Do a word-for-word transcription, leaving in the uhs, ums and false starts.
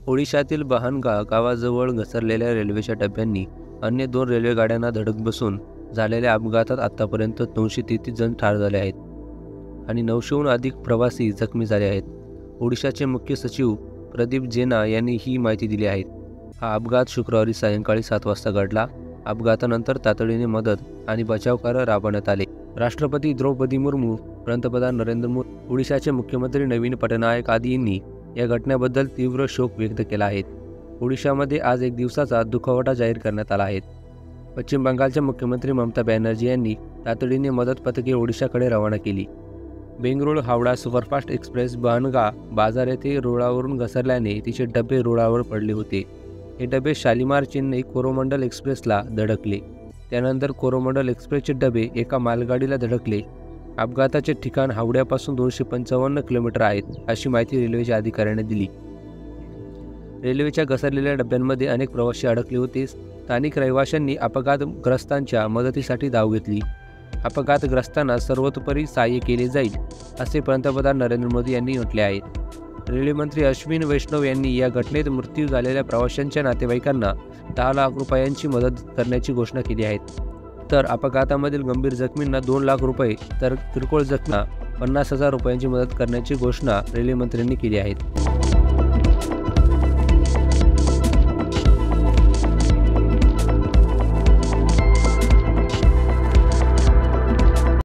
ओडिशातील बहानगा गावाजवळ घसरलेल्या रेल्वेच्या डब्यांनी अन्य दोन रेल्वे गाड्यांना धडक बसून झालेल्या अपघातात आतापर्यंत दोनशे तेहतीस जण ठार झाले आहेत आणि नऊशेहून अधिक प्रवासी जखमी झाले आहेत. ओडिशाचे मुख्य सचिव प्रदीप जेना यांनी ही माहिती दिली आहे. हा अपघात शुक्रवारी सायंकाळी सात वाजता घडला. अपघातानंतर तातडीने मदत आणि बचाव कार्य राबवण्यात आले. राष्ट्रपती द्रौपदी मुर्मू, पंतप्रधान नरेंद्र मोदी, ओडिशाचे मुख्यमंत्री नवीन पटनायक आदींनी या घटनेबद्दल तीव्र शोक व्यक्त केला आहे. ओडिशामध्ये आज एक दिवसाचा दुखवटा जाहीर करण्यात आला आहे. पश्चिम बंगालच्या मुख्यमंत्री ममता बॅनर्जी यांनी तातडीने मदत पथके ओडिशाकडे रवाना केली. बेंगळुरू हावडा सुपरफास्ट एक्सप्रेस बहानगा बाजार येथे रुळावरून घसरल्याने तिचे डबे रुळावर पडले होते. हे डबे शालिमार चेन्नई कोरोमंडल एक्सप्रेसला धडकले. त्यानंतर कोरोमंडल एक्सप्रेसचे डबे एका मालगाडीला धडकले. अपघाताचे ठिकाण हावड्यापासून दोनशे पंचावन्न किलोमीटर आहेत, अशी माहिती रेल्वेच्या अधिकाऱ्याने दिली. रेल्वेच्या घसरलेल्या डब्यांमध्ये अनेक प्रवासी अडकले होते. स्थानिक रहिवाशांनी अपघातग्रस्तांच्या मदतीसाठी धाव घेतली. अपघातग्रस्तांना सर्वतोपरी सहाय्य केले जाईल, असे पंतप्रधान नरेंद्र मोदी यांनी म्हटले आहे. रेल्वेमंत्री अश्विन वैष्णव यांनी या घटनेत मृत्यू झालेल्या प्रवाशांच्या नातेवाईकांना दहा लाख रुपयांची मदत करण्याची घोषणा केली आहे. तर अपघातामधील गंभीर जखमींना दोन लाख रुपये तर किरकोळ जखमींना पन्नास हजार रुपयांची मदत करण्याची घोषणा रेल्वेमंत्र्यांनी केली आहे.